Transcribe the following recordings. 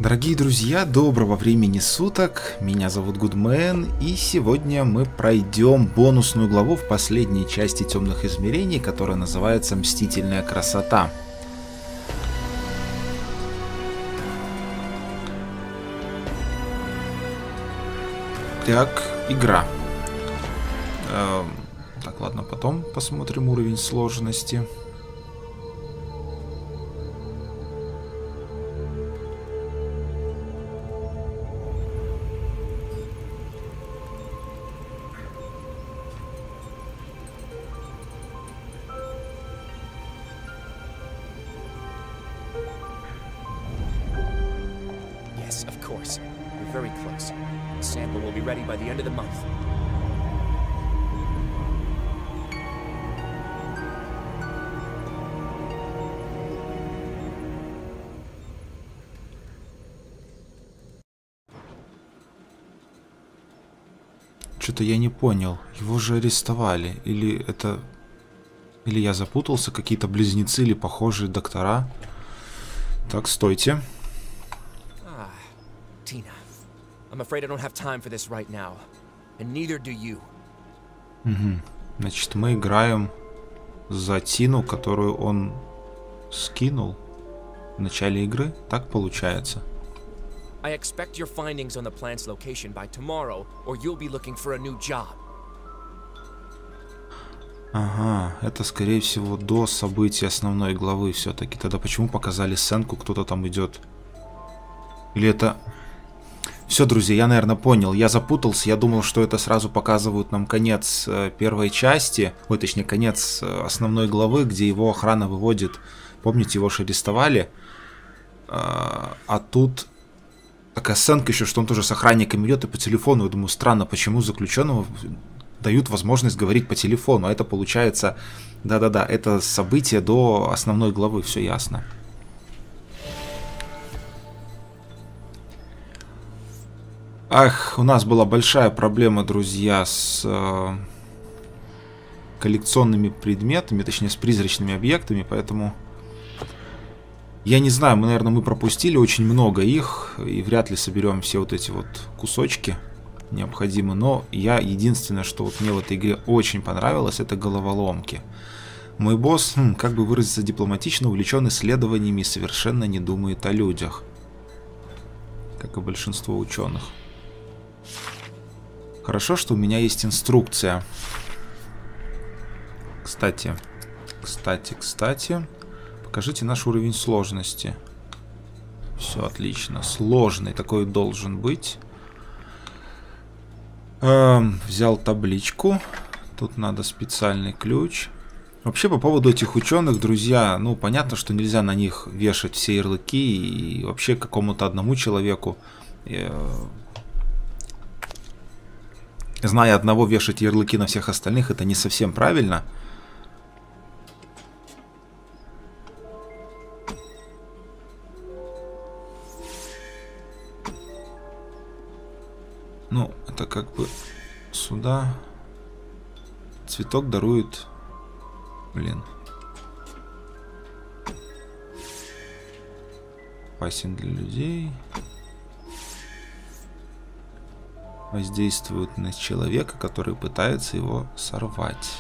Дорогие друзья, доброго времени суток, меня зовут Гудмен, и сегодня мы пройдем бонусную главу в последней части Темных измерений, которая называется «Мстительная красота». Так, игра. Так, ладно, потом посмотрим уровень сложности. Of course. We're very close. The sample will be ready by the end of the month. Что-то я не понял. Его же арестовали. Или это... Или я запутался, какие-то близнецы или похожие доктора. Так, стойте. Tina, I'm afraid I don't have time for this right now, and neither do you. Значит, мы играем за Тину, которую он скинул в начале игры. Так получается. I expect your findings on the plant's location by tomorrow, or you'll be looking for a new job. Ага, это скорее всего до событий основной главы все-таки. Тогда почему показали сценку, кто-то там идет? Или это... Все, друзья, я, наверное, понял. Я запутался. Я думал, что это сразу показывают нам конец первой части. Ой, точнее, конец основной главы, где его охрана выводит. Помните, его же арестовали. А тут такая сценка еще, что он тоже с охранником идет и по телефону. Я думаю, странно, почему заключенному дают возможность говорить по телефону. А это получается... Да-да-да, это событие до основной главы. Все ясно. Ах, у нас была большая проблема, друзья, с коллекционными предметами, точнее, с призрачными объектами, поэтому... Я не знаю, наверное, мы пропустили очень много их, и вряд ли соберем все вот эти вот кусочки необходимые, но я единственное, что вот мне в этой игре очень понравилось, это головоломки. Мой босс, как бы выразиться дипломатично, увлечен исследованиями и совершенно не думает о людях, как и большинство ученых. Хорошо, что у меня есть инструкция. Кстати. Покажите наш уровень сложности. Все отлично. Сложный такой должен быть. Взял табличку. Тут надо специальный ключ. Вообще, по поводу этих ученых, друзья, ну, понятно, что нельзя на них вешать все ярлыки. И вообще какому-то одному человеку... Зная одного, вешать ярлыки на всех остальных, это не совсем правильно. Ну, это как бы сюда. Цветок дарует... Блин. Опасен для людей. Воздействует на человека, который пытается его сорвать.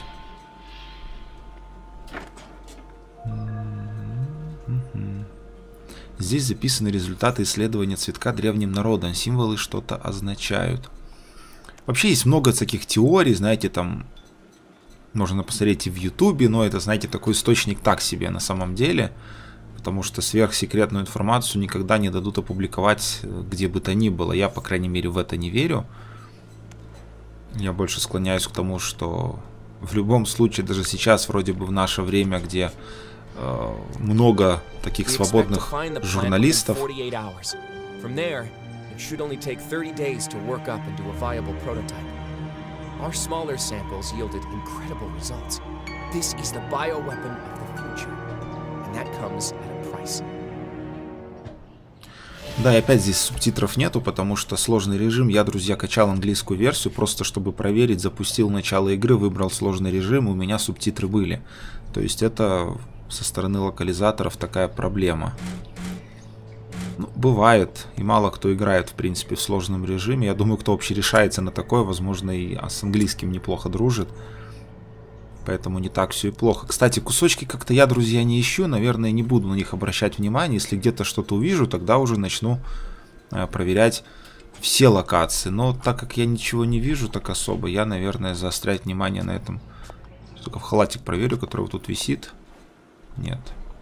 Здесь записаны результаты исследования цветка древним народом. Символы что-то означают. Вообще есть много таких теорий, знаете, там можно посмотреть и в Ютубе, но это, знаете, такой источник так себе на самом деле. Потому что сверхсекретную информацию никогда не дадут опубликовать где бы то ни было. Я, по крайней мере, в это не верю. Я больше склоняюсь к тому, что в любом случае, даже сейчас, вроде бы в наше время, где много таких свободных журналистов, да, и опять здесь субтитров нету, потому что сложный режим. Я, друзья, качал английскую версию, просто чтобы проверить, запустил начало игры, выбрал сложный режим, и у меня субтитры были. То есть это со стороны локализаторов такая проблема. Ну, бывает, и мало кто играет, в принципе, в сложном режиме. Я думаю, кто вообще решается на такое, возможно, и с английским неплохо дружит. Поэтому не так все и плохо. Кстати, кусочки как-то я, друзья, не ищу. Наверное, не буду на них обращать внимание. Если где-то что-то увижу, тогда уже начну проверять все локации. Но так как я ничего не вижу так особо, я, наверное, заострять внимание на этом. Только в халатик проверю, который вот тут висит. Нет.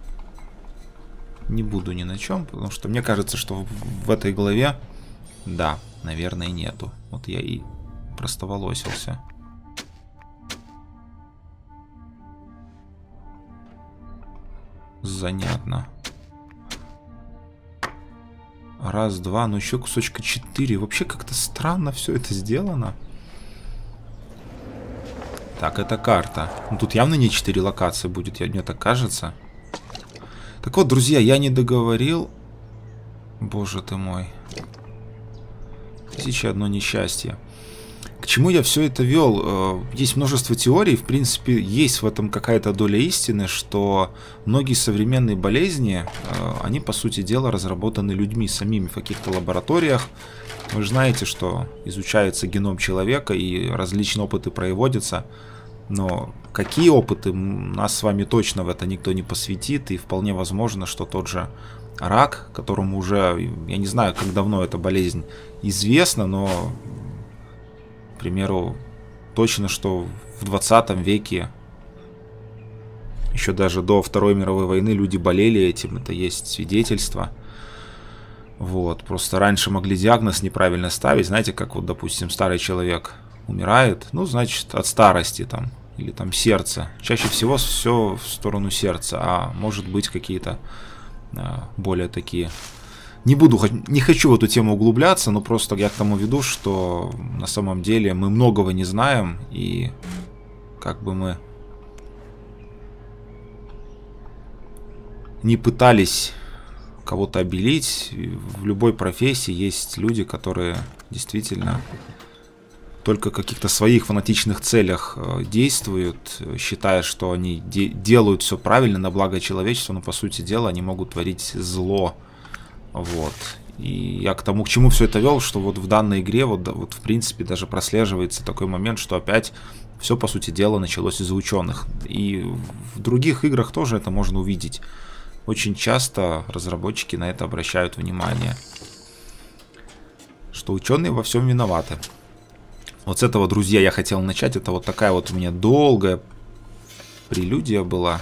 Не буду ни на чем, потому что мне кажется, что в этой главе, да, наверное, нету. Вот я и простоволосился. Занятно. Раз, два, ну еще кусочка 4. Вообще как-то странно все это сделано. Так, это карта. Ну, тут явно не 4 локации будет, мне так кажется. Так вот, друзья, я не договорил. Боже ты мой. 1001 несчастье. К чему я все это вел? Есть множество теорий. В принципе, есть в этом какая-то доля истины, что многие современные болезни, они, по сути дела, разработаны людьми самими в каких-то лабораториях. Вы же знаете, что изучается геном человека и различные опыты проводятся. Но какие опыты, нас с вами точно в это никто не посвятит. И вполне возможно, что тот же рак, которому уже, я не знаю, как давно эта болезнь известна, но, к примеру, точно, что в 20 веке, еще даже до Второй мировой войны, люди болели этим, это есть свидетельство. Вот, просто раньше могли диагноз неправильно ставить, знаете, как вот, допустим, старый человек умирает, ну, значит, от старости там, или там сердце. Чаще всего все в сторону сердца, а может быть какие-то более такие... Не хочу в эту тему углубляться, но просто я к тому веду, что на самом деле мы многого не знаем, и как бы мы не пытались кого-то обелить, в любой профессии есть люди, которые действительно только в каких-то своих фанатичных целях действуют, считая, что они делают все правильно на благо человечества, но по сути дела они могут творить зло. Вот. И я к тому, к чему все это вел, что вот в данной игре вот в принципе даже прослеживается такой момент, что опять все по сути дела началось из-за ученых. И в других играх тоже это можно увидеть. Очень часто разработчики на это обращают внимание, что ученые во всем виноваты. Вот с этого, друзья, я хотел начать. Это вот такая вот у меня долгая прелюдия была.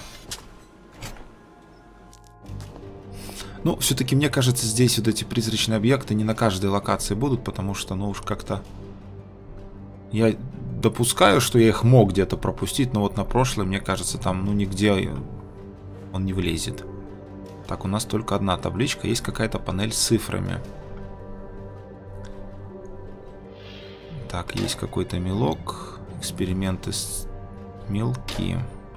Ну, все-таки, мне кажется, здесь вот эти призрачные объекты не на каждой локации будут, потому что, ну уж как-то... Я допускаю, что я их мог где-то пропустить, но вот на прошлое, мне кажется, там, ну, нигде он не влезет. Так, у нас только одна табличка, есть какая-то панель с цифрами. Так, есть какой-то мелок. Эксперименты с мелки.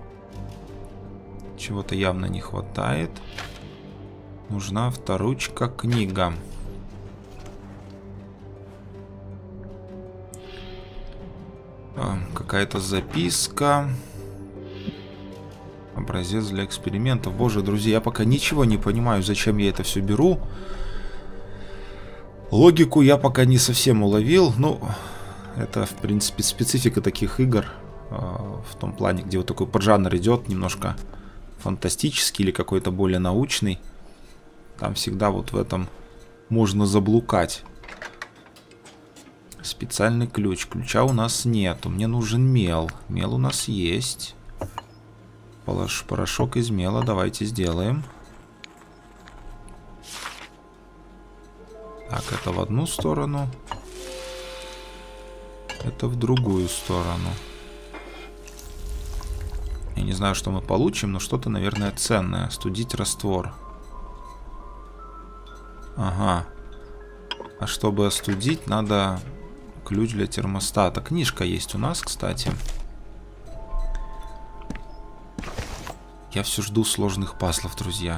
Чего-то явно не хватает. Нужна вторучка книга. Какая-то записка. Образец для экспериментов. Боже, друзья, я пока ничего не понимаю, зачем я это все беру. Логику я пока не совсем уловил. Ну, это, в принципе, специфика таких игр. В том плане, где вот такой поджанр идет, немножко фантастический или какой-то более научный. Там всегда вот в этом можно заблукать. Специальный ключ. Ключа у нас нету. Мне нужен мел. Мел у нас есть. Порошок из мела. Давайте сделаем. Так, это в одну сторону. Это в другую сторону. Я не знаю, что мы получим, но что-то, наверное, ценное. Студить раствор. Ага. А чтобы остудить, надо ключ для термостата. Книжка есть у нас, кстати. Я все жду сложных пазлов, друзья.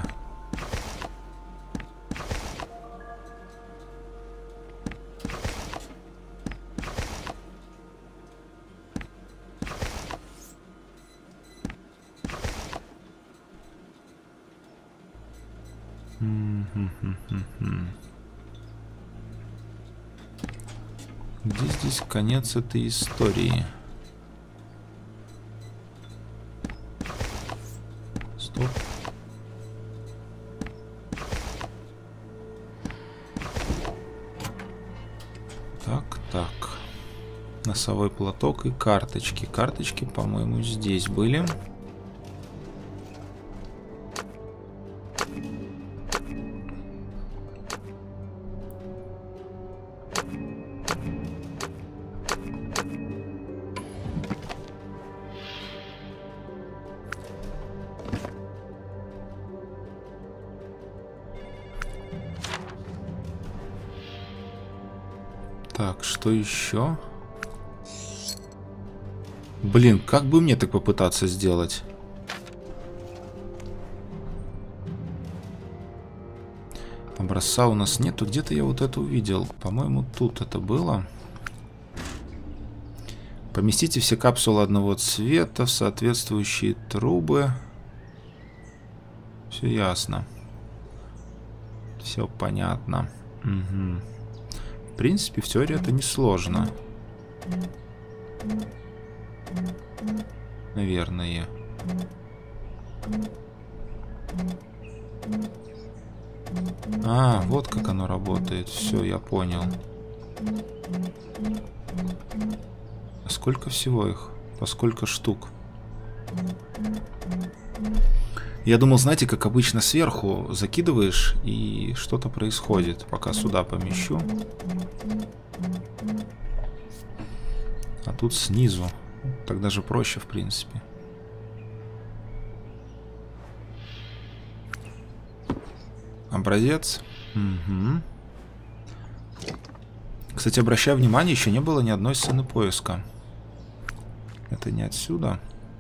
Где здесь конец этой истории? Стоп. Так. Носовой платок и карточки. Карточки, по-моему, здесь были. Так, что еще? Блин, как бы мне так попытаться сделать? Образца у нас нету. Где-то я вот это увидел. По-моему, тут это было. Поместите все капсулы одного цвета в соответствующие трубы. Все ясно. Все понятно. Угу. В принципе, в теории это несложно. Наверное. А, вот как оно работает. Все, я понял. А сколько всего их? По сколько штук? Я думал, знаете, как обычно сверху закидываешь и что-то происходит. Пока сюда помещу. А тут снизу. Так даже проще, в принципе. Образец. Угу. Кстати, обращаю внимание, еще не было ни одной сцены поиска. Это не отсюда.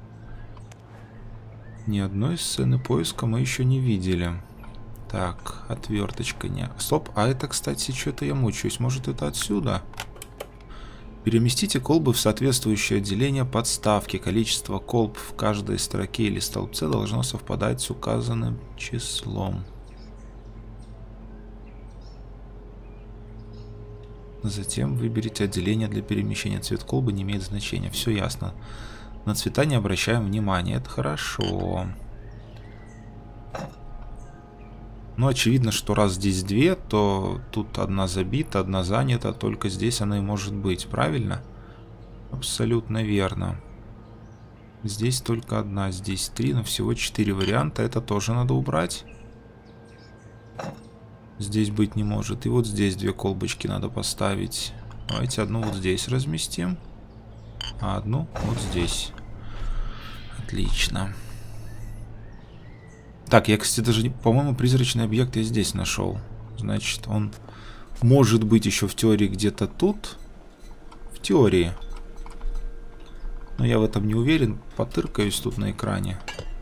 Ни одной сцены поиска мы еще не видели. Так, отверточка не... Стоп, а это, кстати, что-то я мучаюсь. Может, это отсюда? Переместите колбы в соответствующее отделение подставки. Количество колб в каждой строке или столбце должно совпадать с указанным числом. Затем выберите отделение для перемещения. Цвет колбы не имеет значения. Все ясно. На цвета не обращаем внимания. Это хорошо. Но очевидно, что раз здесь две, то тут одна забита, одна занята. Только здесь она и может быть. Правильно? Абсолютно верно. Здесь только одна, здесь три, но всего 4 варианта. Это тоже надо убрать. Здесь быть не может. И вот здесь 2 колбочки надо поставить. Давайте одну вот здесь разместим. А одну вот здесь. Отлично. Так, я, кстати, даже, по-моему, призрачный объект я здесь нашел. Значит, он может быть еще в теории где-то тут. В теории. Но я в этом не уверен. Потыркаюсь тут на экране.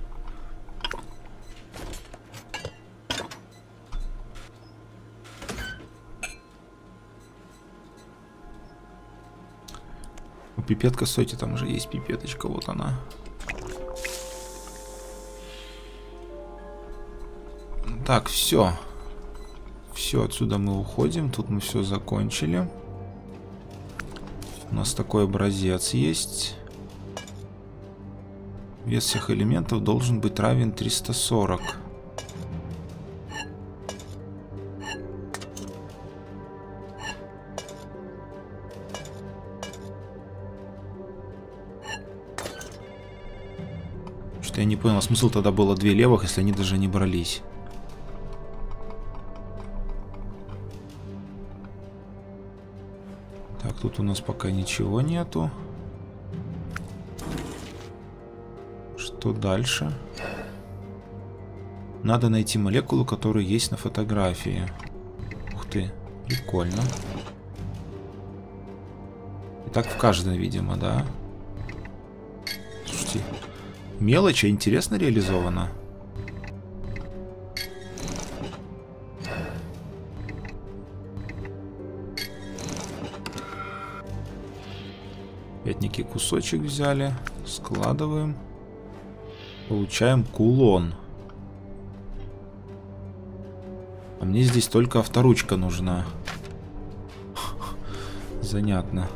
Пипетка, стойте, там уже есть пипеточка, вот она. Так, все. Все, отсюда мы уходим. Тут мы все закончили. У нас такой образец есть. Вес всех элементов должен быть равен 340. Я не понял, смысл тогда было 2 левых, если они даже не брались. Так, тут у нас пока ничего нету. Что дальше? Надо найти молекулу, которая есть на фотографии. Ух ты, прикольно. И так в каждой, видимо, да? Слушайте. Мелочь, а интересно реализована. Опять некий кусочек взяли. Складываем. Получаем кулон. А мне здесь только авторучка нужна. Занятно.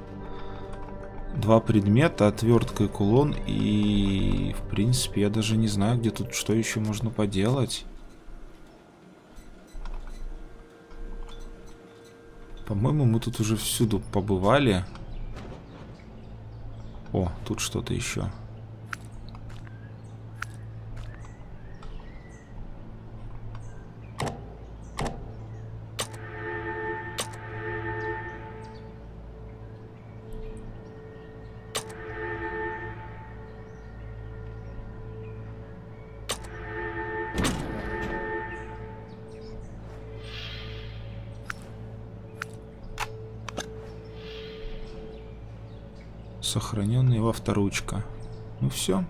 2 предмета, отвертка и кулон. И, в принципе, я даже не знаю, где тут что еще можно поделать. По-моему, мы тут уже всюду побывали. О, тут что-то еще. Сохраненная его авторучка. Ну все.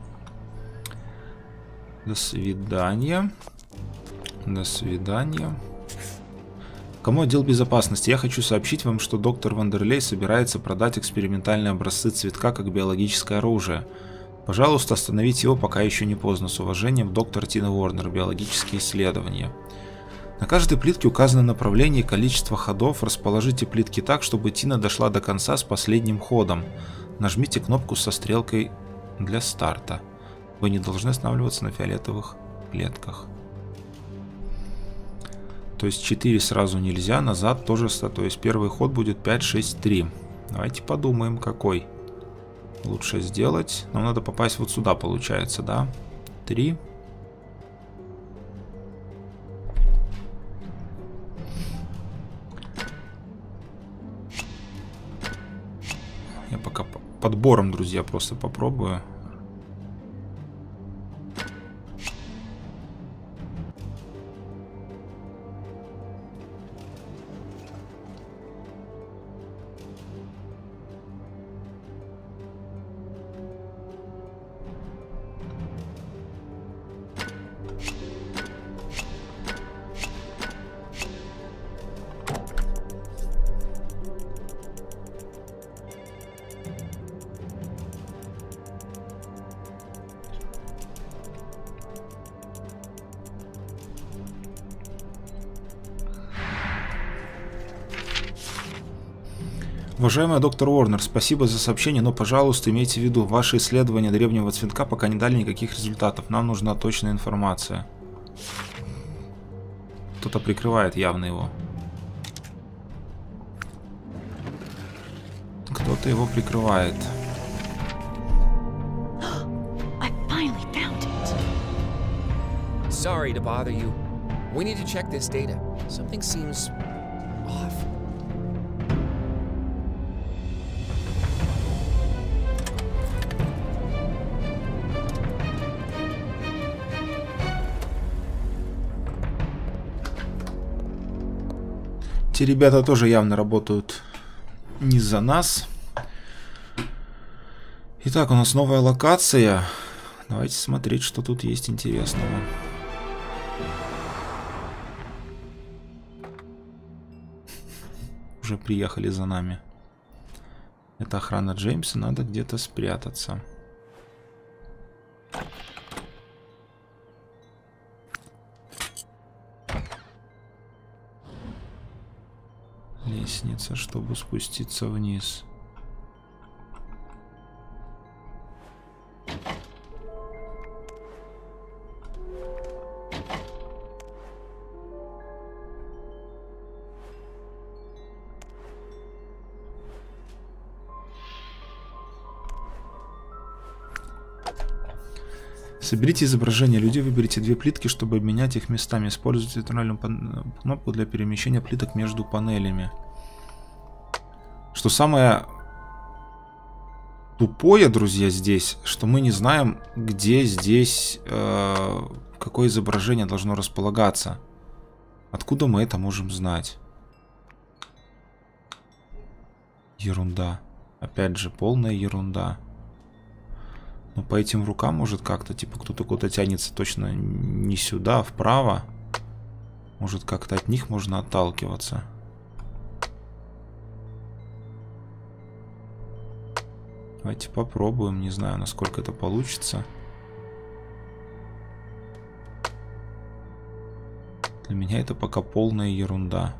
До свидания. До свидания. Кому отдел безопасности? Я хочу сообщить вам, что доктор Вандерлей собирается продать экспериментальные образцы цветка как биологическое оружие. Пожалуйста, остановите его, пока еще не поздно. С уважением, доктор Тина Уорнер. Биологические исследования. На каждой плитке указано направление и количество ходов. Расположите плитки так, чтобы Тина дошла до конца с последним ходом. Нажмите кнопку со стрелкой для старта. Вы не должны останавливаться на фиолетовых клетках. То есть 4 сразу нельзя, назад тоже. То есть первый ход будет 5, 6, 3. Давайте подумаем, какой лучше сделать. Нам надо попасть вот сюда, получается, да? 3. Я пока подбором, друзья, просто попробую. Уважаемый доктор Уорнер, спасибо за сообщение, но, пожалуйста, имейте в виду, ваши исследования древнего цветка пока не дали никаких результатов. Нам нужна точная информация. Кто-то прикрывает явно его. Кто-то его прикрывает. Sorry to bother you. We need to check this data. Something seems off. Те ребята тоже явно работают не за нас. Итак, у нас новая локация. Давайте смотреть, что тут есть интересного. Уже приехали за нами. Это охрана Джеймса, надо где-то спрятаться. Лестница, чтобы спуститься вниз. Соберите изображение людей, выберите 2 плитки, чтобы обменять их местами. Используйте центральную кнопку для перемещения плиток между панелями. Что самое тупое, друзья, здесь, что мы не знаем, где здесь какое изображение должно располагаться. Откуда мы это можем знать? Ерунда. Опять же, полная ерунда. Но по этим рукам может как-то, типа, кто-то куда-то тянется точно не сюда, а вправо. Может, как-то от них можно отталкиваться. Давайте попробуем. Не знаю, насколько это получится. Для меня это пока полная ерунда.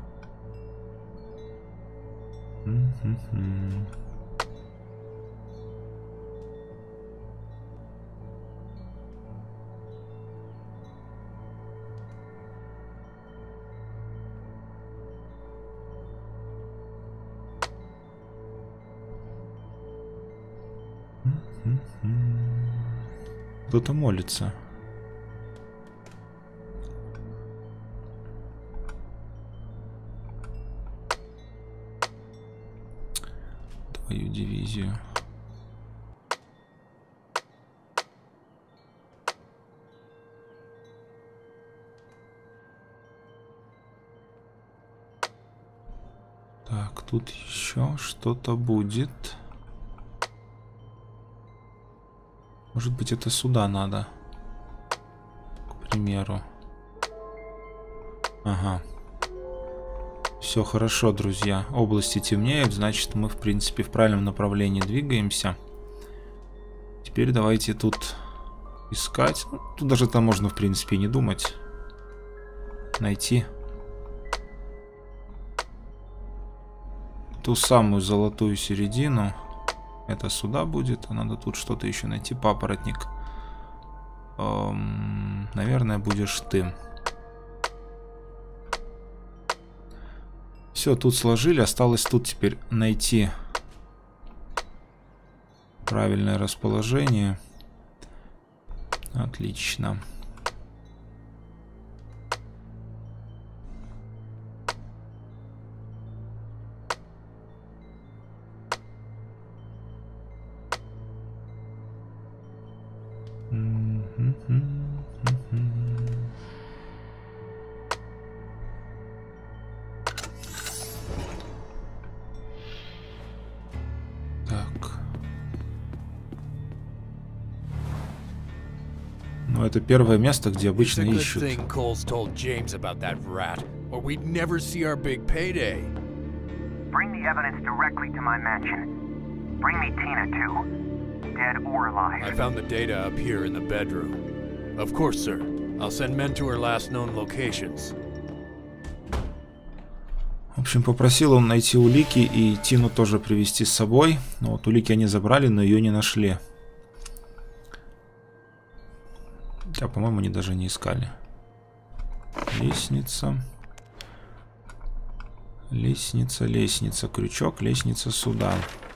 Кто-то молится. Твою дивизию. Так, тут еще что-то будет. Может быть, это сюда надо. К примеру. Ага. Все хорошо, друзья. Области темнеют, значит, мы, в принципе, в правильном направлении двигаемся. Теперь давайте тут искать. Ну, тут даже там можно, в принципе, не думать. Найти ту самую золотую середину. Это сюда будет, а надо тут что-то еще найти. Папоротник. Наверное, будешь ты. Все, тут сложили. Осталось тут теперь найти правильное расположение. Отлично. Ну, это первое место, где обычно ищут. Bring the evidence directly to my mansion. Bring me Tina too, dead or alive. I found the data up here in the bedroom. Of course, sir. I'll send men to her last known locations. В общем, попросил он найти улики и Тину тоже привезти с собой. Ну, вот улики они забрали, но ее не нашли. Хотя, по-моему, они даже не искали. Лестница. Лестница, лестница. Крючок, лестница сюда.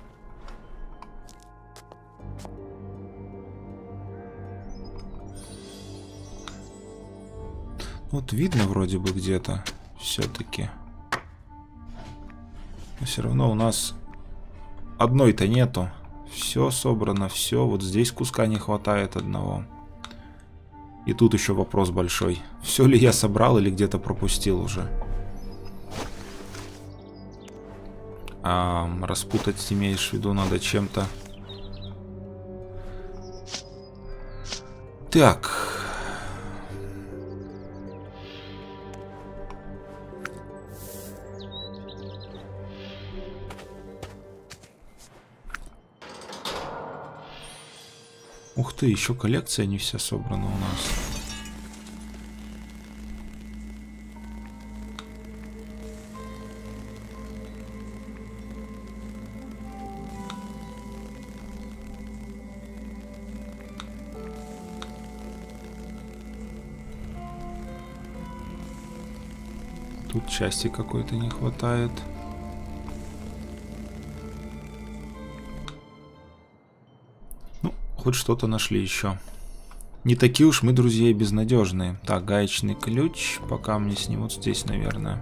Вот видно вроде бы где-то все-таки. Но все равно у нас одной-то нету. Все собрано, все. Вот здесь куска не хватает одного. И тут еще вопрос большой. Все ли я собрал или где-то пропустил уже? Распутать, имеешь в виду, надо чем-то. Так. Ух ты, еще коллекция не вся собрана у нас. Тут части какой-то не хватает. Ну, хоть что-то нашли еще. Не такие уж мы, друзья, безнадежные. Так, гаечный ключ. Пока мне снимут здесь, наверное.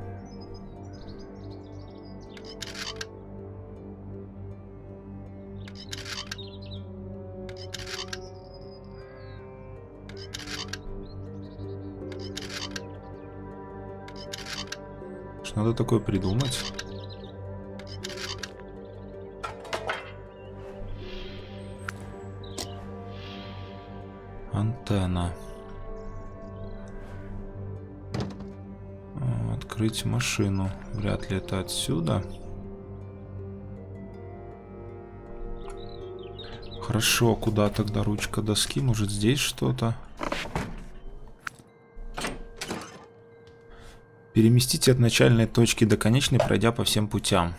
Надо такое придумать. Антенна. Открыть машину. Вряд ли это отсюда. Хорошо, куда тогда ручка доски? Может, здесь что-то? Переместите от начальной точки до конечной, пройдя по всем путям.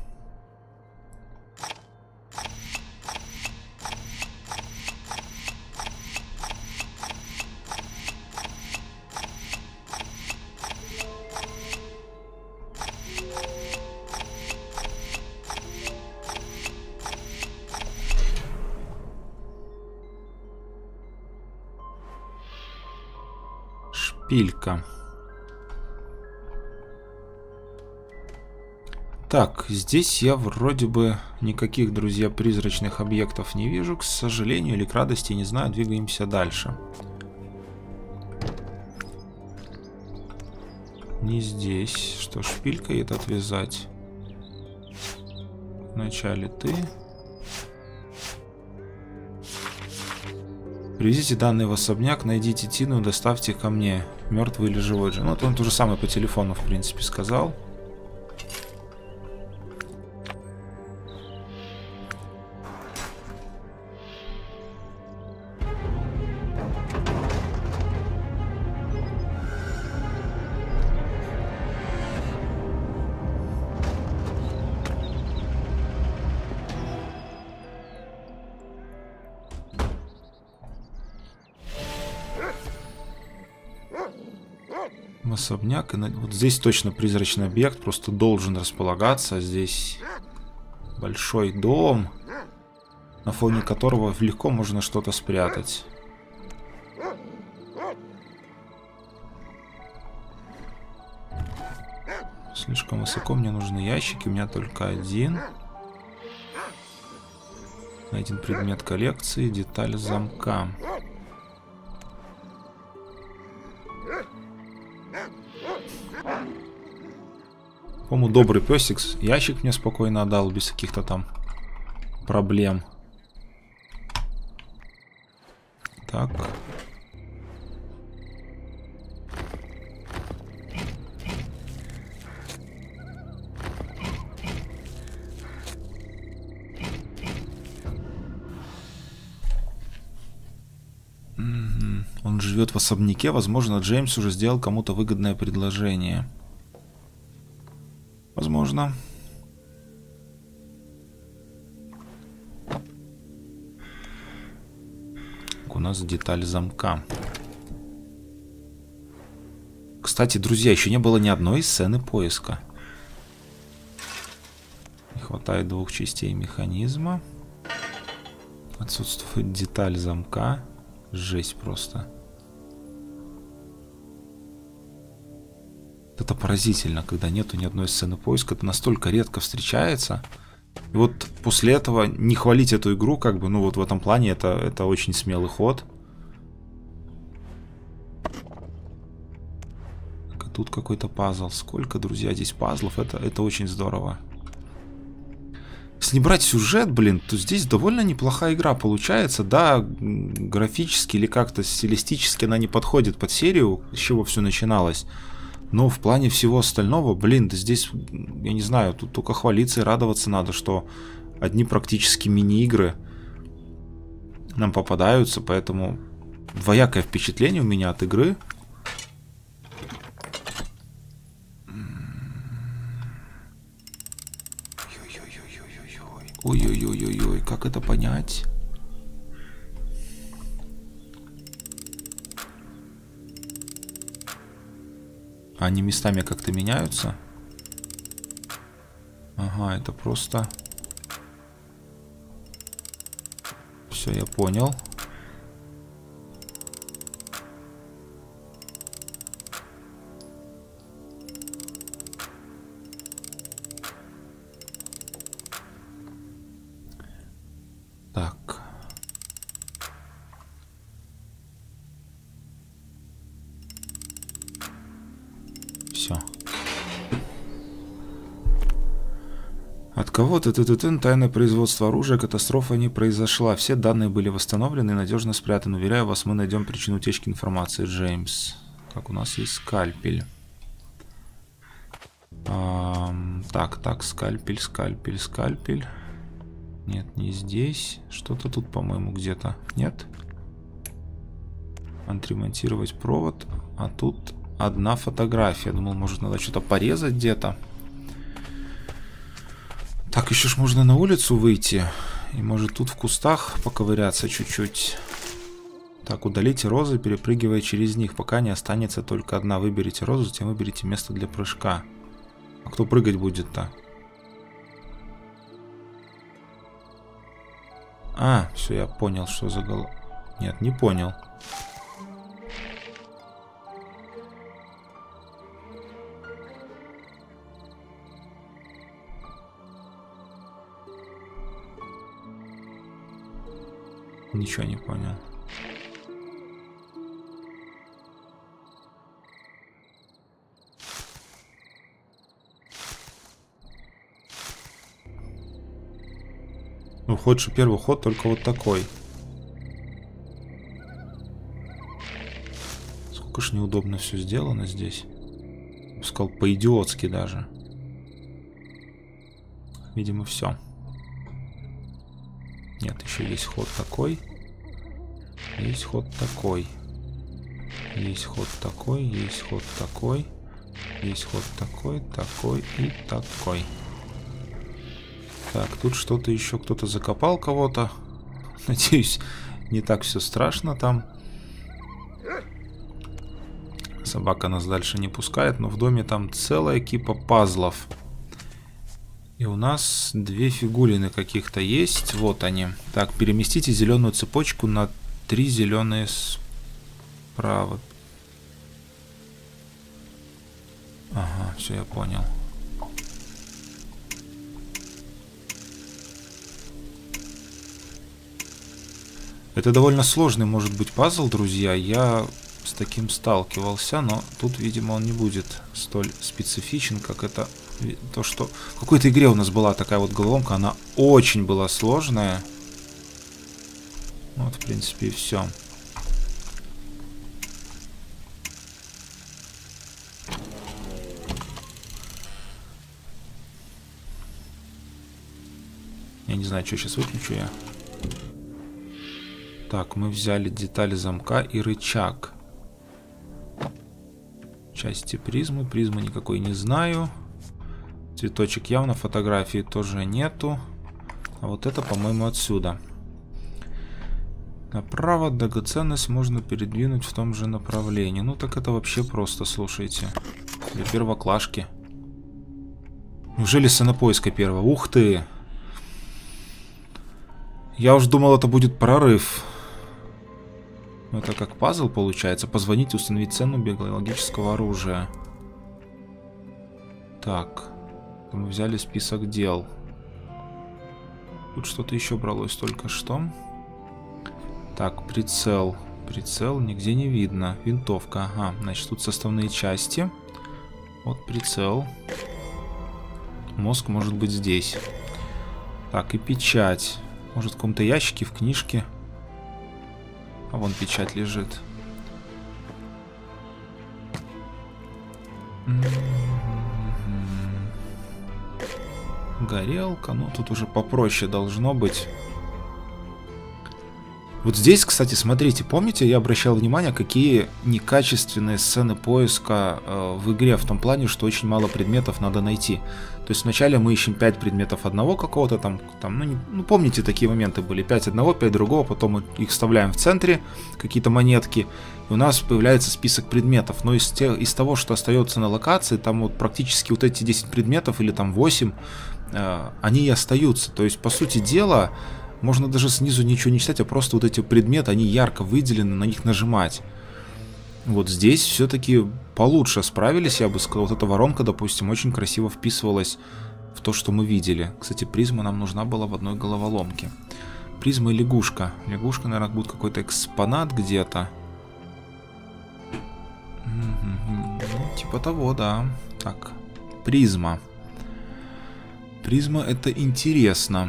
Шпилька. Так, здесь я вроде бы никаких, друзья, призрачных объектов не вижу. К сожалению или к радости, не знаю. Двигаемся дальше. Не здесь. Что, шпилькой это отвязать? Вначале ты. Привезите данные в особняк, найдите Тину и доставьте ко мне. Мертвый или живой же. Ну, он то же самое по телефону, в принципе, сказал. Особняк. И вот здесь точно призрачный объект, просто должен располагаться. Здесь большой дом, на фоне которого легко можно что-то спрятать. Слишком высоко, мне нужны ящики, у меня только один. Найден предмет коллекции, деталь замка. По-моему, добрый песик ящик мне спокойно отдал, без каких-то там проблем. Так. Он живет в особняке. Возможно, Джеймс уже сделал кому-то выгодное предложение. Возможно. У нас деталь замка. Кстати, друзья, еще не было ни одной сцены поиска. Не хватает 2 частей механизма. Отсутствует деталь замка. Жесть просто. Это поразительно, когда нету ни одной сцены поиска. Это настолько редко встречается. И вот после этого не хвалить эту игру, как бы, ну вот в этом плане это очень смелый ход. Так, а тут какой-то пазл. Сколько, друзья, здесь пазлов. Это очень здорово. Если не брать сюжет, блин, то здесь довольно неплохая игра получается. Да, графически или как-то стилистически она не подходит под серию, с чего все начиналось. Но в плане всего остального, блин, да здесь, я не знаю, тут только хвалиться и радоваться надо, что одни практически мини-игры нам попадаются, поэтому двоякое впечатление у меня от игры. Ой-ой-ой-ой-ой, как это понять? Они местами как-то меняются. Ага, это просто... Все, я понял. Так. Все. От кого-то тайное производство оружия, катастрофа не произошла. Все данные были восстановлены и надежно спрятаны. Уверяю вас, мы найдем причину утечки информации. Джеймс. Так, у нас есть скальпель. Так, скальпель. Нет, не здесь. Что-то тут, по-моему, где-то. Нет? Отремонтировать провод. А тут одна фотография. Думал, может, надо что-то порезать где-то. Так, еще ж можно на улицу выйти. И может тут в кустах поковыряться чуть-чуть. Так, удалите розы, перепрыгивая через них, пока не останется только одна. Выберите розу, затем выберите место для прыжка. А кто прыгать будет-то? А, все, я понял, что за голова. Нет, не понял. Ничего не понял. Ну, хочешь первый ход, только вот такой. Сколько ж неудобно все сделано здесь. Я бы сказал, по-идиотски даже. Видимо, все. Нет, еще есть ход такой. Есть ход такой. Есть ход такой. Есть ход такой. Есть ход такой, такой и такой. Так, тут что-то еще. Кто-то закопал кого-то. Надеюсь, не так все страшно там. Собака нас дальше не пускает, но в доме там целая кипа пазлов. И у нас 2 фигурины каких-то есть. Вот они. Так, переместите зеленую цепочку на 3 зеленые справа. Ага, все, я понял. Это довольно сложный может быть пазл, друзья. Я с таким сталкивался, но тут, видимо, он не будет столь специфичен, как это... То, что в какой-то игре у нас была такая вот головоломка, она очень была сложная. Вот, в принципе, и все. Я не знаю, что сейчас выключу я. Так, мы взяли детали замка и рычаг. Части призмы. Призмы никакой не знаю. Цветочек явно, фотографии тоже нету. А вот это, по-моему, отсюда. Направо драгоценность можно передвинуть в том же направлении. Ну так это вообще просто, слушайте. Для первоклашки. Неужели сцена поиска первого? Ух ты! Я уж думал, это будет прорыв. Это как пазл получается. Позвонить, установить цену биологического оружия. Так. Мы взяли список дел. Тут что-то еще бралось только что. Так, прицел. Прицел нигде не видно. Винтовка. Ага, значит, тут составные части. Вот прицел. Мозг может быть здесь. Так, и печать. Может, в каком-то ящике, в книжке. А вон печать лежит. Горелка. Ну, тут уже попроще должно быть. Вот здесь, кстати, смотрите, помните, я обращал внимание, какие некачественные сцены поиска в игре, в том плане, что очень мало предметов надо найти. То есть вначале мы ищем 5 предметов одного какого-то там ну, помните, такие моменты были, 5 одного, 5 другого, потом мы их вставляем в центре, какие-то монетки, и у нас появляется список предметов. Но из того, что остается на локации, там вот практически вот эти 10 предметов или там 8, они и остаются. То есть, по сути дела, можно даже снизу ничего не читать, а просто вот эти предметы, они ярко выделены, на них нажимать. Вот здесь все-таки получше справились, я бы сказал. Вот эта воронка, допустим, очень красиво вписывалась в то, что мы видели. Кстати, призма нам нужна была в одной головоломке. Призма и лягушка. Лягушка, наверное, будет какой-то экспонат где-то. Ну, типа того, да. Так, призма. Призма — это интересно.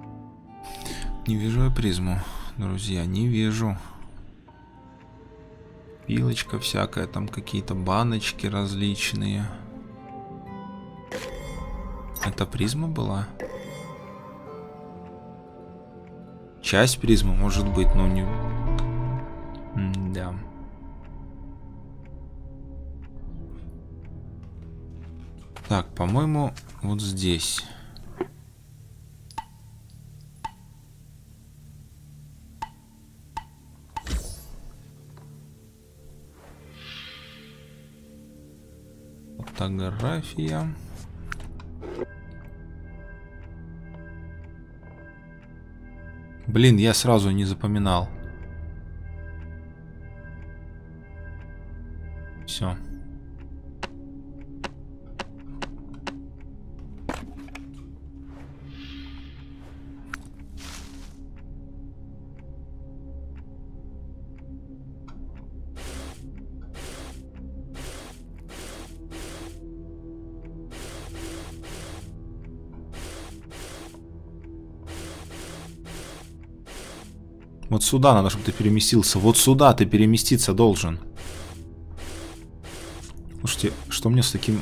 Не вижу я призму, друзья, не вижу. Пилочка всякая, там какие-то баночки различные. Это призма была? Часть призмы, может быть, но не... Да. Так, по-моему, вот здесь. Фотография. Блин, я сразу не запоминал. Все. Вот сюда надо, чтобы ты переместился. Вот сюда ты переместиться должен. Слушайте, что мне с таким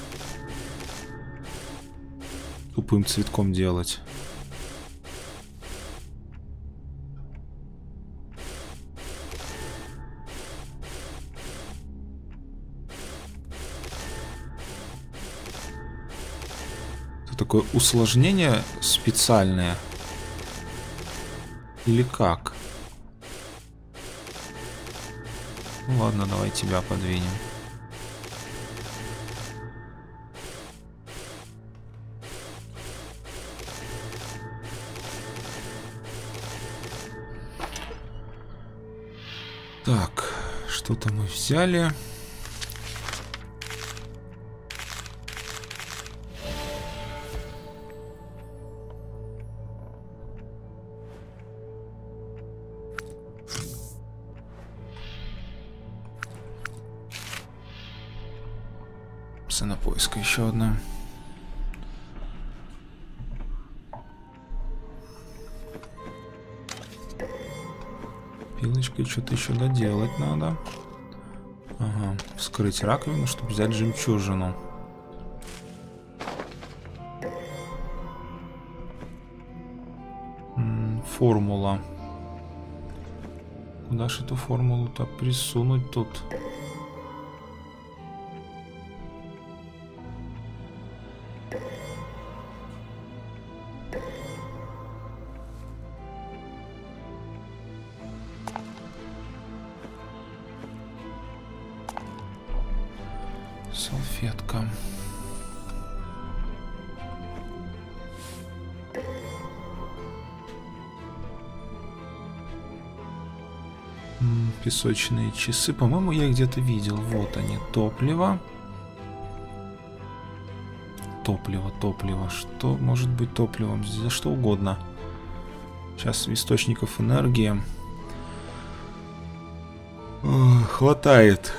тупым цветком делать? Это такое усложнение специальное? Или как? Ну ладно, давай тебя подвинем. Так, что-то мы взяли. Цена поиска еще одна. Пилочкой что-то еще доделать надо. Ага, вскрыть раковину, чтобы взять жемчужину. Формула. Куда же эту формулу-то присунуть тут? Салфетка. Песочные часы. По-моему, я их где-то видел. Вот они. Топливо. Топливо. Что может быть топливом? За что угодно. Сейчас источников энергии хватает.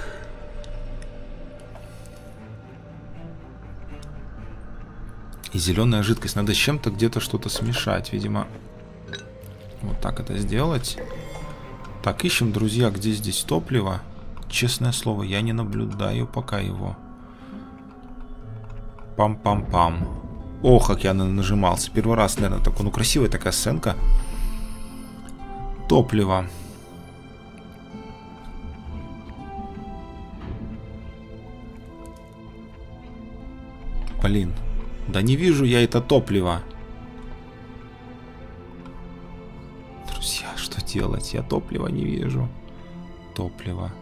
И зеленая жидкость. Надо с чем-то где-то что-то смешать. Видимо, вот так это сделать. Так, ищем, друзья, где здесь топливо. Честное слово, я не наблюдаю пока его. Пам-пам-пам. Ох, как я нажимался. Первый раз, наверное, такой. Ну, красивая такая сценка. Топливо. Блин. Да не вижу я это топливо. Друзья, что делать? Я топлива не вижу. Топливо.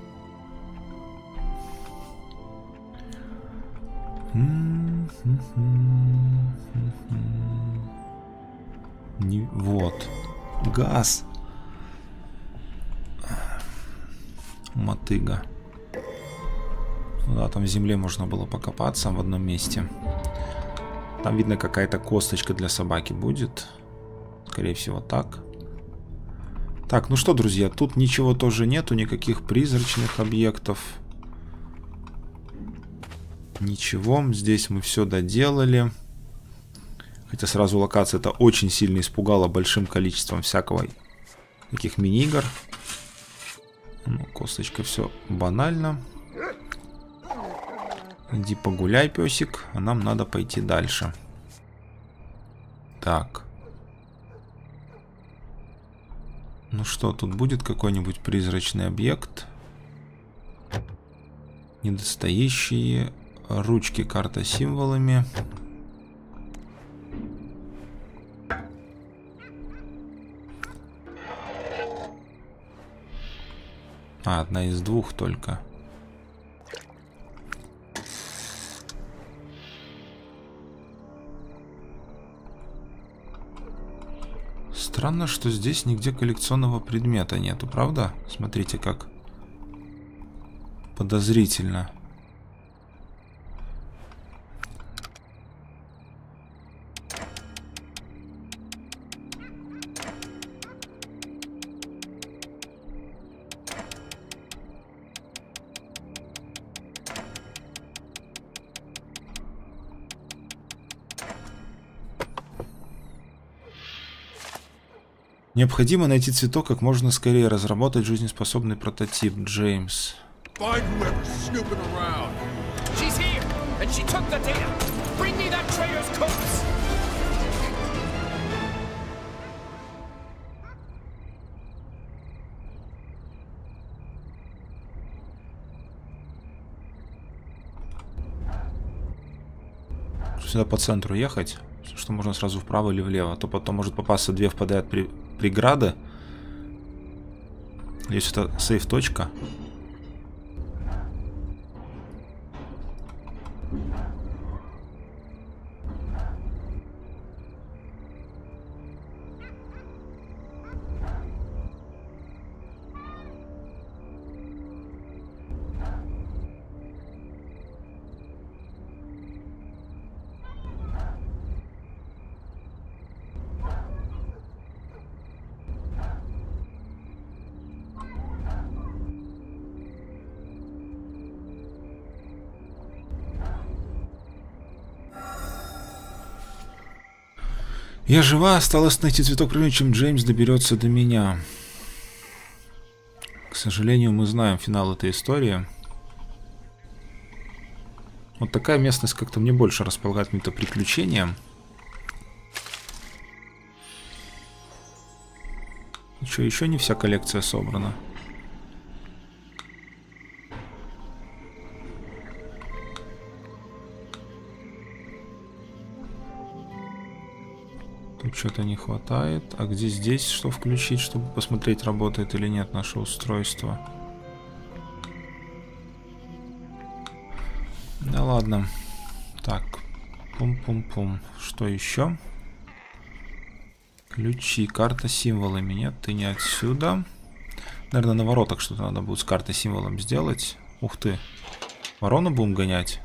Вот. Газ. Мотыга. Да, там в земле можно было покопаться в одном месте. Там, видно, какая-то косточка для собаки будет. Скорее всего, так. Так, ну что, друзья, тут ничего тоже нету, никаких призрачных объектов. Ничего, здесь мы все доделали. Хотя сразу локация это очень сильно испугала большим количеством всякого таких мини-игр. Ну, косточка, все банально. Иди погуляй, песик, а нам надо пойти дальше. Так. Ну что, тут будет какой-нибудь призрачный объект? Недостающие ручки, карта с символами. А, одна из двух только. Странно, что здесь нигде коллекционного предмета нету, правда? Смотрите, как подозрительно. Необходимо найти цветок как можно скорее, разработать жизнеспособный прототип. Джеймс. Find whoever's snooping around. She's here, and she took the data. Bring me that traitor's corpse. Сюда по центру ехать, что можно сразу вправо или влево, а то потом может попасться две впадают преграды. Здесь это сейф-точка. Я жива, осталось найти цветок, прежде чем Джеймс доберется до меня. К сожалению, мы знаем финал этой истории. Вот такая местность как-то мне больше располагает каким-то приключением. Что, еще не вся коллекция собрана? Тут что-то не хватает. А где здесь что включить, чтобы посмотреть, работает или нет наше устройство? Да ладно. Так. Пум-пум-пум. Что еще? Ключи. Карта с символами. Нет, ты не отсюда. Наверное, на воротах что-то надо будет с картой символом сделать. Ух ты. Ворону будем гонять?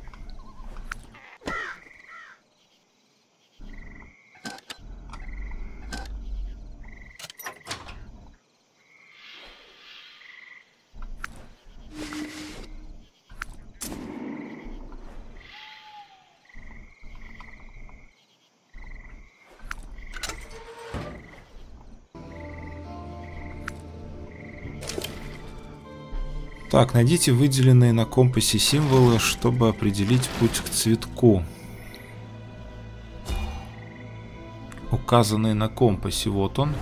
Так, найдите выделенные на компасе символы, чтобы определить путь к цветку. Указанные на компасе, вот он.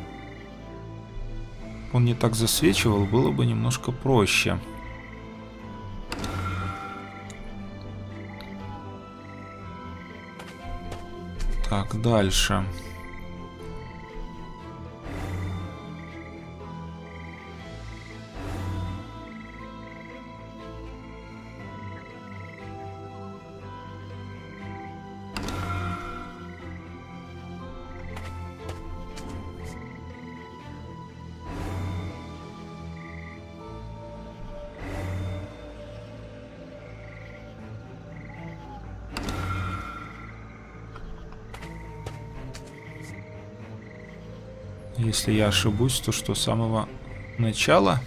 Он не так засвечивал, было бы немножко проще. Так, дальше. Если я ошибусь, то что, с самого начала?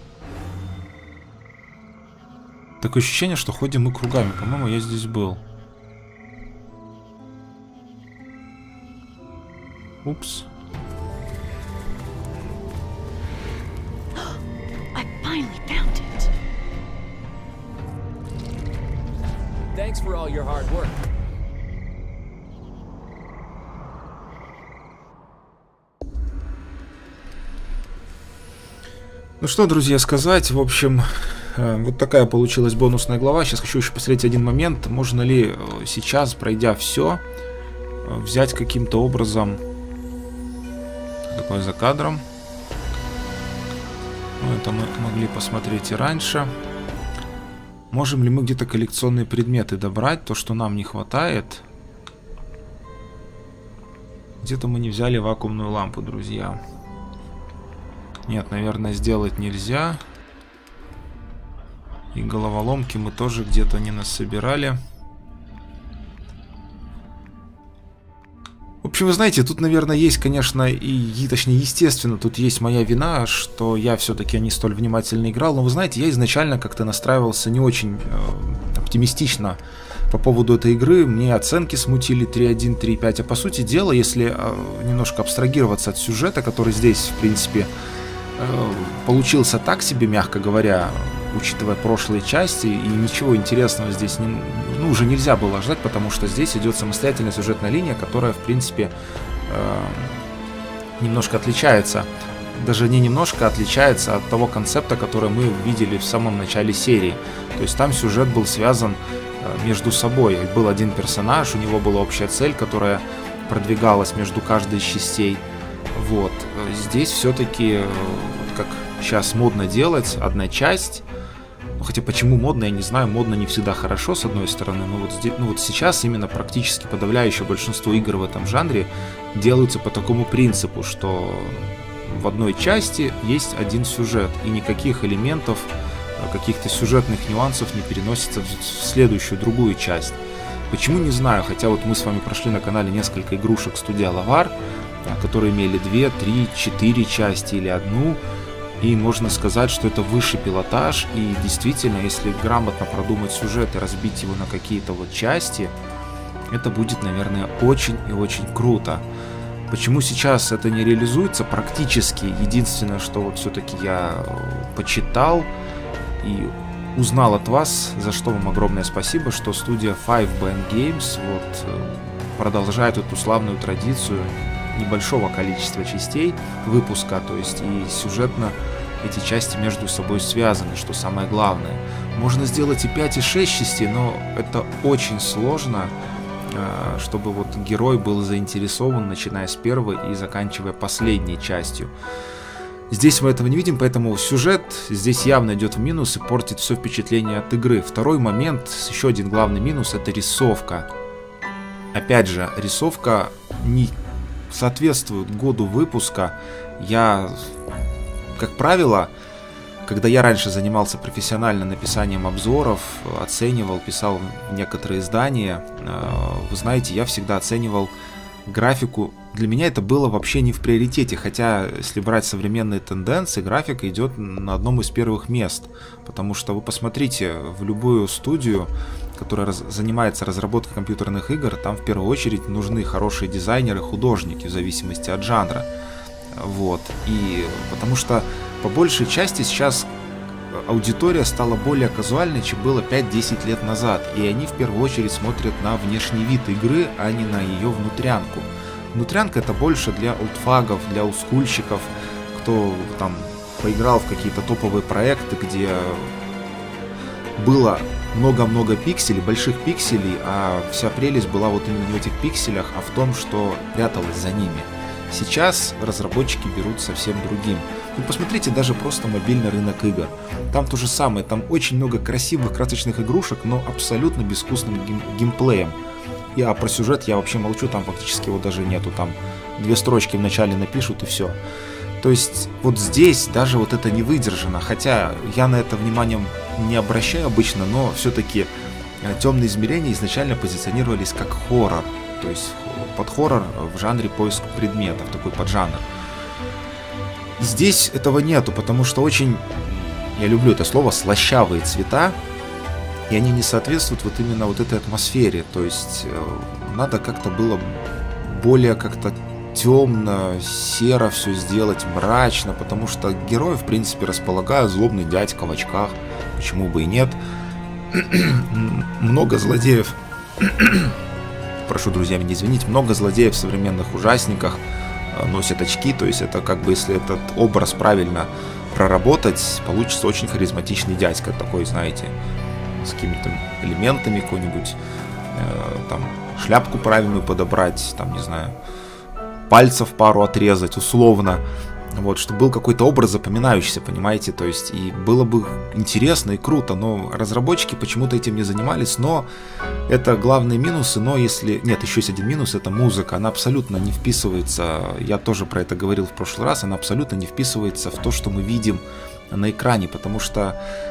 Такое ощущение, что ходим мы кругами. По-моему, я здесь был. Упс. Thanks for all your hard work. Ну что, друзья, сказать, в общем, вот такая получилась бонусная глава. Сейчас хочу еще посмотреть один момент. Можно ли сейчас, пройдя все, взять каким-то образом... Такое за кадром. Ну, это мы могли посмотреть и раньше. Можем ли мы где-то коллекционные предметы добрать? То, что нам не хватает. Где-то мы не взяли вакуумную лампу, друзья. Нет, наверное, сделать нельзя. И головоломки мы тоже где-то не насобирали. В общем, вы знаете, тут, наверное, есть, конечно, и точнее, естественно, тут есть моя вина, что я все-таки не столь внимательно играл. Но вы знаете, я изначально как-то настраивался не очень оптимистично по поводу этой игры. Мне оценки смутили 3.1, 3.5. А по сути дела, если немножко абстрагироваться от сюжета, который здесь, в принципе, получился так себе, мягко говоря, учитывая прошлые части, и ничего интересного здесь уже нельзя было ждать, потому что здесь идет самостоятельная сюжетная линия, которая, в принципе, немножко отличается, даже не немножко отличается от того концепта, который мы видели в самом начале серии. То есть там сюжет был связан между собой. Был один персонаж, у него была общая цель, которая продвигалась между каждой из частей. Вот. Здесь все-таки, как сейчас модно делать, одна часть. Хотя почему модно, я не знаю. Модно не всегда хорошо, с одной стороны. Но вот, здесь, вот сейчас именно практически подавляющее большинство игр в этом жанре делаются по такому принципу, что в одной части есть один сюжет. И никаких элементов, каких-то сюжетных нюансов не переносится в следующую, другую часть. Почему, не знаю. Хотя вот мы с вами прошли на канале несколько игрушек студии Alavar, которые имели 2, 3, 4 части или одну. И можно сказать, что это высший пилотаж. И действительно, если грамотно продумать сюжет и разбить его на какие-то вот части, это будет, наверное, очень и очень круто. Почему сейчас это не реализуется? Практически единственное, что вот все-таки я почитал и узнал от вас, за что вам огромное спасибо, что студия 5BN Games вот продолжает эту славную традицию небольшого количества частей выпуска, то есть и сюжетно эти части между собой связаны, что самое главное. Можно сделать и 5, и 6 частей, но это очень сложно, чтобы вот герой был заинтересован, начиная с первой и заканчивая последней частью. Здесь мы этого не видим, поэтому сюжет здесь явно идет в минус и портит все впечатление от игры. Второй момент, еще один главный минус, это рисовка. Опять же, рисовка не соответствует году выпуска. Я, как правило, когда я раньше занимался профессионально написанием обзоров, оценивал, писал некоторые издания, вы знаете, я всегда оценивал графику. Для меня это было вообще не в приоритете, хотя, если брать современные тенденции, графика идет на одном из первых мест, потому что вы посмотрите в любую студию, которая занимается разработкой компьютерных игр, там в первую очередь нужны хорошие дизайнеры, художники, в зависимости от жанра. Вот. И потому что по большей части сейчас аудитория стала более казуальной, чем было 5-10 лет назад. И они в первую очередь смотрят на внешний вид игры, а не на ее внутрянку. Внутрянка — это больше для олдфагов, для олдскульщиков, кто там поиграл в какие-то топовые проекты, где было много-много пикселей, больших пикселей, а вся прелесть была вот именно не в этих пикселях, а в том, что пряталось за ними. Сейчас разработчики берут совсем другим. Вы посмотрите даже просто мобильный рынок игр. Там то же самое, там очень много красивых, красочных игрушек, но абсолютно безвкусным геймплеем. А про сюжет я вообще молчу, там фактически его даже нету, там 2 строчки вначале напишут и все. То есть вот здесь даже вот это не выдержано, хотя я на это внимание не обращаю обычно, но все-таки темные измерения изначально позиционировались как хоррор, то есть под хоррор в жанре поиск предметов, такой поджанр. Здесь этого нету, потому что очень, я люблю это слово, слащавые цвета, и они не соответствуют вот именно вот этой атмосфере, то есть надо как-то было более как-то темно, серо все сделать, мрачно, потому что герои, в принципе, располагают злобный дядька в очках, почему бы и нет. много злодеев... Прошу, друзья, меня извинить. Много злодеев в современных ужасниках носят очки. То есть это как бы, если этот образ правильно проработать, получится очень харизматичный дядька. Такой, знаете, с какими-то элементами, какой-нибудь... там шляпку правильную подобрать, там, не знаю, пальцев пару отрезать, условно. Вот, чтобы был какой-то образ запоминающийся, понимаете, то есть, и было бы интересно и круто, но разработчики почему-то этим не занимались, но это главные минусы, но если... Нет, еще есть один минус, это музыка, она абсолютно не вписывается, я тоже про это говорил в прошлый раз, она абсолютно не вписывается в то, что мы видим на экране, потому что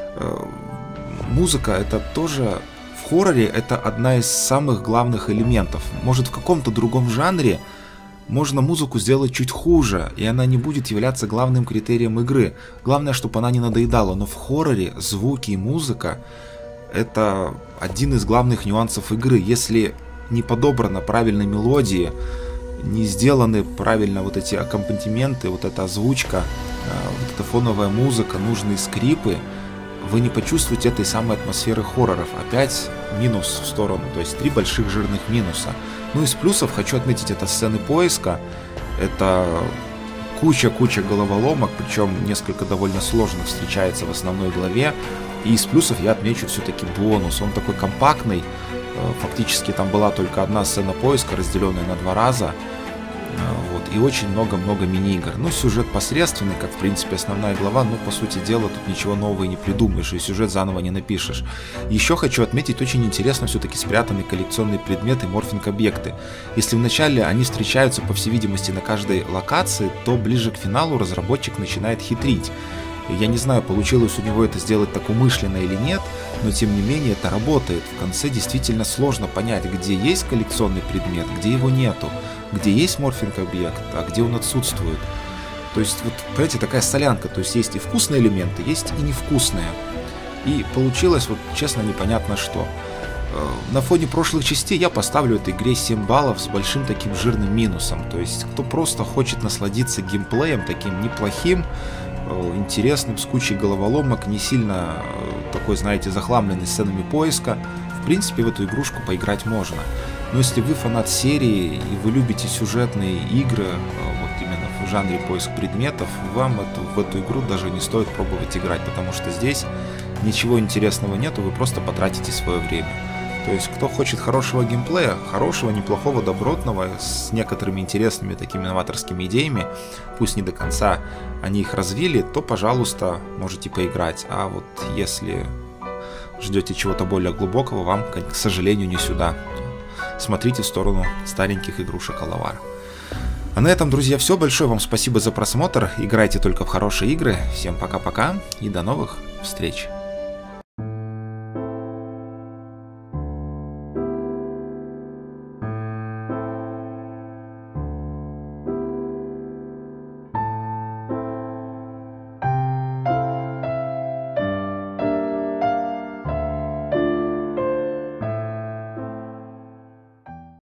музыка это тоже... В хорроре это одна из самых главных элементов. Может, в каком-то другом жанре можно музыку сделать чуть хуже, и она не будет являться главным критерием игры. Главное, чтобы она не надоедала. Но в хорроре звуки и музыка — это один из главных нюансов игры. Если не подобрана правильной мелодии, не сделаны правильно вот эти аккомпанементы, вот эта озвучка, вот эта фоновая музыка, нужные скрипы, вы не почувствуете этой самой атмосферы хорроров. Опять минус в сторону, то есть 3 больших жирных минуса. Ну из плюсов хочу отметить это сцены поиска. Это куча головоломок, причем несколько довольно сложных встречается в основной главе. И из плюсов я отмечу все-таки бонус. Он такой компактный. Фактически там была только одна сцена поиска, разделенная на 2 раза. Вот, и очень много-много мини-игр. Ну, сюжет посредственный, как, в принципе, основная глава, но, по сути дела, тут ничего нового и не придумаешь, и сюжет заново не напишешь. Еще хочу отметить, очень интересно все-таки спрятанные коллекционные предметы, морфинг-объекты. Если вначале они встречаются, по всей видимости, на каждой локации, то ближе к финалу разработчик начинает хитрить. Я не знаю, получилось у него это сделать так умышленно или нет, но тем не менее это работает. В конце действительно сложно понять, где есть коллекционный предмет, где его нету, где есть морфинг-объект, а где он отсутствует. То есть, вот, понимаете, такая солянка, то есть есть и вкусные элементы, есть и невкусные. И получилось, вот честно, непонятно что. На фоне прошлых частей я поставлю этой игре 7 баллов с большим таким жирным минусом. То есть, кто просто хочет насладиться геймплеем таким неплохим, интересным, с кучей головоломок, не сильно такой, знаете, захламленный сценами поиска, в принципе, в эту игрушку поиграть можно. Но если вы фанат серии и вы любите сюжетные игры, вот именно в жанре поиск предметов, вам в эту игру даже не стоит пробовать играть, потому что здесь ничего интересного нету, вы просто потратите свое время. То есть, кто хочет хорошего геймплея, хорошего, неплохого, добротного, с некоторыми интересными такими новаторскими идеями, пусть не до конца они их развили, то, пожалуйста, можете поиграть. А вот если ждете чего-то более глубокого, вам, к сожалению, не сюда. Смотрите в сторону стареньких игрушек Алавар. А на этом, друзья, все. Большое вам спасибо за просмотр. Играйте только в хорошие игры. Всем пока-пока и до новых встреч.